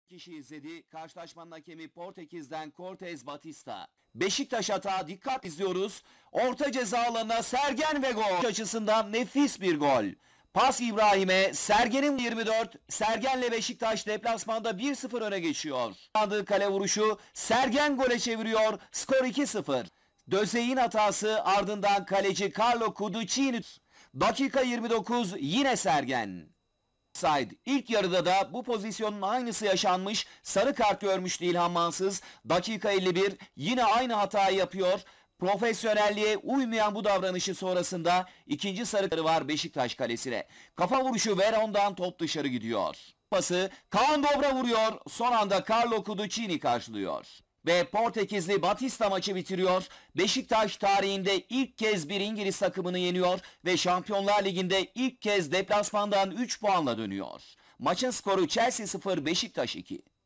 kişi izledi. Karşılaşmanın hakemi Portekiz'den Cortez Batista. Beşiktaş hata, dikkat izliyoruz. Orta ceza alanına Sergen ve gol. Açısından nefis bir gol. Pas İbrahim'e, Sergen'in 24, Sergen'le Beşiktaş deplasmanda 1-0 öne geçiyor. Aldığı kale vuruşu, Sergen gole çeviriyor, skor 2-0. Dözey'in hatası, ardından kaleci Carlo Cudicini. Dakika 29, yine Sergen. Offside. İlk yarıda da bu pozisyonun aynısı yaşanmış. Sarı kart görmüştü İlhan Mansız. Dakika 51, yine aynı hatayı yapıyor. Profesyonelliğe uymayan bu davranışı sonrasında ikinci sarı kartı var Beşiktaş kalesine. Kafa vuruşu Veron'dan top dışarı gidiyor. Pası Kaan Dobra vuruyor. Son anda Carlo Cudicini karşılıyor. Ve Portekizli Batista maçı bitiriyor. Beşiktaş tarihinde ilk kez bir İngiliz takımını yeniyor ve Şampiyonlar Ligi'nde ilk kez deplasmandan 3 puanla dönüyor. Maçın skoru Chelsea 0, Beşiktaş 2.